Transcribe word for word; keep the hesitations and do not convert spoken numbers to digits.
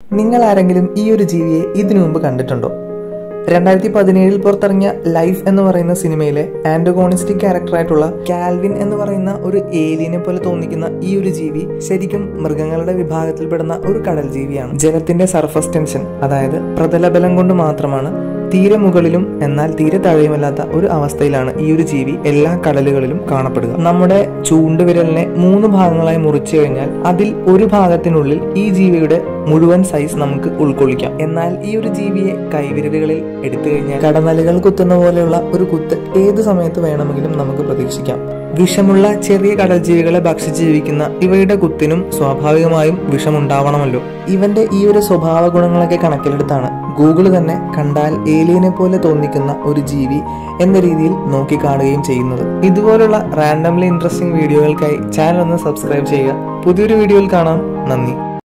നിങ്ങൾ ആരെങ്കിലും ഈ ഒരു ജീവിയെ ഇതിനു മുമ്പ് കണ്ടിട്ടുണ്ടോ? രണ്ടായിരത്തി പതിനേഴിൽ പുറത്തിറങ്ങിയ ലൈഫ് എന്ന് പറയുന്ന സിനിമയിലെ ആന്റഗോണിസ്റ്റിക് ക്യാരക്ടറായിട്ടുള്ള കാൽവിൻ എന്ന് പറയുന്ന ഒരു ഏലിയനെ പോലെ തോന്നിക്കുന്ന ഈ ഒരു ജീവി ശരിക്കും മൃഗങ്ങളുടെ വിഭാഗത്തിൽപ്പെടുന്ന ഒരു കടൽ ജീവിയാണ്. ജലത്തിന്റെ സർഫസ് ടെൻഷൻ, അതായത് പ്രതലബലം കൊണ്ട് മാത്രമാണ് തീരെ മുകളിലും എന്നാൽ തീരെ താഴെയുമല്ലാത്ത ഒരു അവസ്ഥയിലാണ് ഈ ഒരു ജീവി എല്ലാ കടലുകളിലും കാണപ്പെടുക. നമ്മുടെ ചൂണ്ടുവിരലിനെ മൂന്ന് ഭാഗങ്ങളായി മുറിച്ചു കഴിഞ്ഞാൽ അതിൽ ഒരു ഭാഗത്തിനുള്ളിൽ ഈ ജീവിയുടെ മുഴുവൻ സൈസ് നമുക്ക് ഉൾക്കൊള്ളിക്കാം. എന്നാൽ ഈ ഒരു ജീവിയെ കൈവിരലുകളിൽ എടുത്തു കഴിഞ്ഞാൽ കടന്നലുകൾ കുത്തുന്ന പോലെയുള്ള ഒരു കുത്ത് ഏത് സമയത്ത് വേണമെങ്കിലും നമുക്ക് പ്രതീക്ഷിക്കാം. വിഷമുള്ള ചെറിയ കടൽ ജീവികളെ ഭക്ഷിച്ച് ജീവിക്കുന്ന ഇവയുടെ കുത്തിനും സ്വാഭാവികമായും വിഷമുണ്ടാവണമല്ലോ. ഇവന്റെ ഈ ഒരു സ്വഭാവ ഗുണങ്ങളൊക്കെ കണക്കിലെടുത്താണ് ഗൂഗിൾ തന്നെ കണ്ടാൽ ഏലിയനെ പോലെ തോന്നിക്കുന്ന ഒരു ജീവി എന്ന രീതിയിൽ നോക്കിക്കാണുകയും ചെയ്യുന്നത്. ഇതുപോലുള്ള റാൻഡംലി ഇൻട്രസ്റ്റിംഗ് വീഡിയോകൾക്കായി ചാനൽ ഒന്ന് സബ്സ്ക്രൈബ് ചെയ്യുക. പുതിയൊരു വീഡിയോയിൽ കാണാം. നന്ദി.